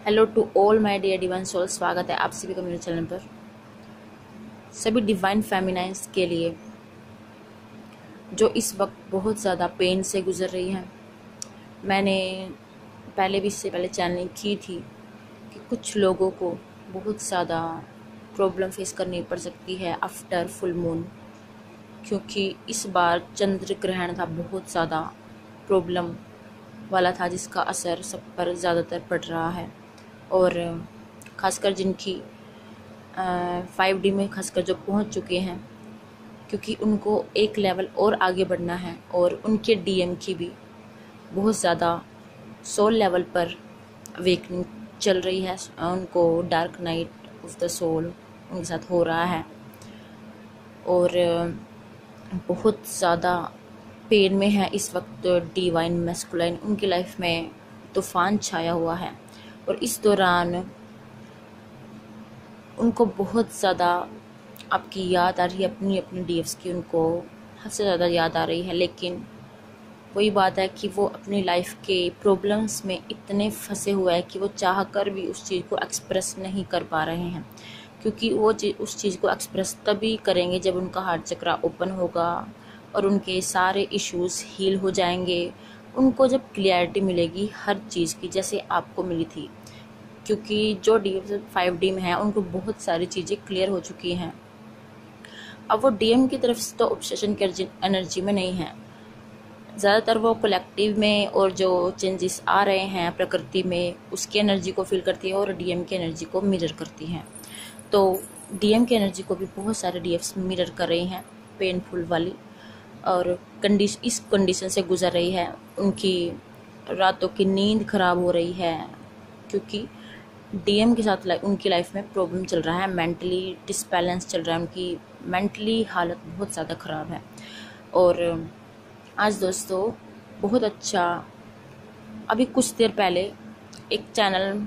Hello to all my dear divine soul, स्वागत है आप सभी का मेरे चैनल पर। सभी डिवाइन फेमिनाइंस के लिए जो इस वक्त बहुत ज़्यादा पेन से गुजर रही हैं, मैंने पहले भी इससे पहले चैनलिंग की थी कि कुछ लोगों को बहुत ज़्यादा प्रॉब्लम फेस करनी पड़ सकती है आफ्टर फुल मून, क्योंकि इस बार चंद्र ग्रहण था बहुत ज़्यादा प्रॉब्लम वाला था, जिसका असर सब पर ज़्यादातर पड़ रहा है। और ख़ासकर जिनकी 5D में खासकर जो पहुंच चुके हैं, क्योंकि उनको एक लेवल और आगे बढ़ना है और उनके DM की भी बहुत ज़्यादा सोल लेवल पर अवेकनिंग चल रही है। उनको dark night of the soul उनके साथ हो रहा है और बहुत ज़्यादा पेन में है इस वक्त। डिवाइन मैस्कुलाइन उनकी लाइफ में तूफान छाया हुआ है और इस दौरान उनको बहुत ज़्यादा आपकी याद आ रही है, अपनी अपनी DFs की उनको हद से ज़्यादा याद आ रही है। लेकिन वही बात है कि वो अपनी लाइफ के प्रॉब्लम्स में इतने फंसे हुए हैं कि वो चाह कर भी उस चीज़ को एक्सप्रेस नहीं कर पा रहे हैं, क्योंकि वो उस चीज़ को एक्सप्रेस तभी करेंगे जब उनका हार्ट चक्रा ओपन होगा और उनके सारे इश्यूज़ हील हो जाएंगे। उनको जब क्लियरिटी मिलेगी हर चीज़ की, जैसे आपको मिली थी, क्योंकि जो DF 5D में है उनको बहुत सारी चीज़ें क्लियर हो चुकी हैं। अब वो DM की तरफ से तो ऑब्सेशन की एनर्जी में नहीं है, ज़्यादातर वो कलेक्टिव में और जो चेंजेस आ रहे हैं प्रकृति में उसकी एनर्जी को फील करती है और DM की एनर्जी को मिरर करती हैं। तो DM की एनर्जी को भी बहुत सारे DFs मिरर कर रही हैं, पेनफुल वाली, और इस कंडीशन से गुजर रही है। उनकी रातों की नींद खराब हो रही है, क्योंकि DM के साथ उनकी लाइफ में प्रॉब्लम चल रहा है, मेंटली डिसबैलेंस चल रहा है, उनकी मेंटली हालत बहुत ज़्यादा ख़राब है। और आज दोस्तों बहुत अच्छा, अभी कुछ देर पहले एक चैनल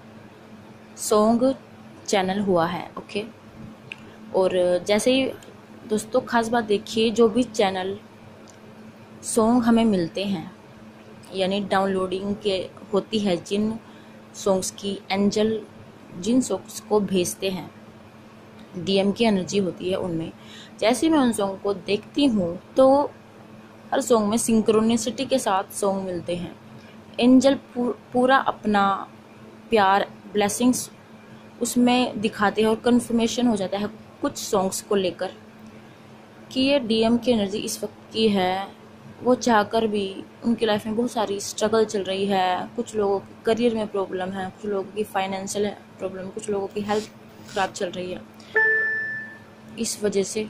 सॉन्ग चैनल हुआ है, ओके। और जैसे ही दोस्तों खास बात देखिए, जो भी चैनल सॉन्ग हमें मिलते हैं, यानी डाउनलोडिंग के होती है जिन सॉन्ग्स की, एंजल जिन सॉन्ग्स को भेजते हैं, DM की एनर्जी होती है उनमें। जैसे मैं उन सॉन्ग को देखती हूँ तो हर सॉन्ग में सिंक्रोनिसिटी के साथ सॉन्ग मिलते हैं। एंजल पूरा अपना प्यार, ब्लेसिंग्स उसमें दिखाते हैं और कंफर्मेशन हो जाता है कुछ सॉन्ग्स को लेकर कि ये DM की एनर्जी इस वक्त की है। वो चाहकर भी उनकी लाइफ में बहुत सारी स्ट्रगल चल रही है, कुछ लोगों के करियर में प्रॉब्लम है, कुछ लोगों की फाइनेंशियल प्रॉब्लम, कुछ लोगों की हेल्थ खराब चल रही है इस वजह से,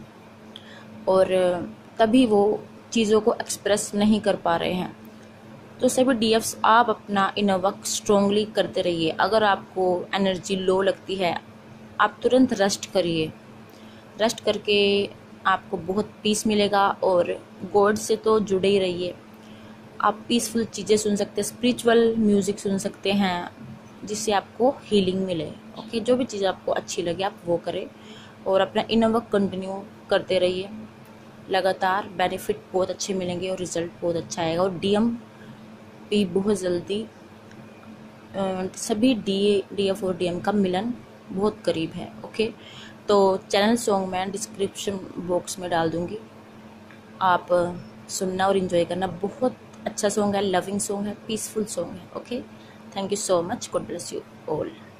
और तभी वो चीज़ों को एक्सप्रेस नहीं कर पा रहे हैं। तो सभी DFs आप अपना इनर वर्क स्ट्रांगली करते रहिए। अगर आपको एनर्जी लो लगती है, आप तुरंत रेस्ट करिए। रेस्ट करके आपको बहुत पीस मिलेगा और गॉड से तो जुड़े ही रहिए। आप पीसफुल चीज़ें सुन सकते हैं, स्पिरिचुअल म्यूज़िक सुन सकते हैं, जिससे आपको हीलिंग मिले, ओके। जो भी चीज़ आपको अच्छी लगे आप वो करें और अपना इनर वर्क कंटिन्यू करते रहिए। लगातार बेनिफिट बहुत अच्छे मिलेंगे और रिज़ल्ट बहुत अच्छा आएगा। और DM भी बहुत जल्दी सभी DF और DM का मिलन बहुत करीब है, ओके। तो चैनल सॉन्ग मैं डिस्क्रिप्शन बॉक्स में डाल दूँगी, आप सुनना और इन्जॉय करना। बहुत अच्छा सॉन्ग है, लविंग सॉन्ग है, पीसफुल सॉन्ग है, okay. Thank you so much, God bless you all.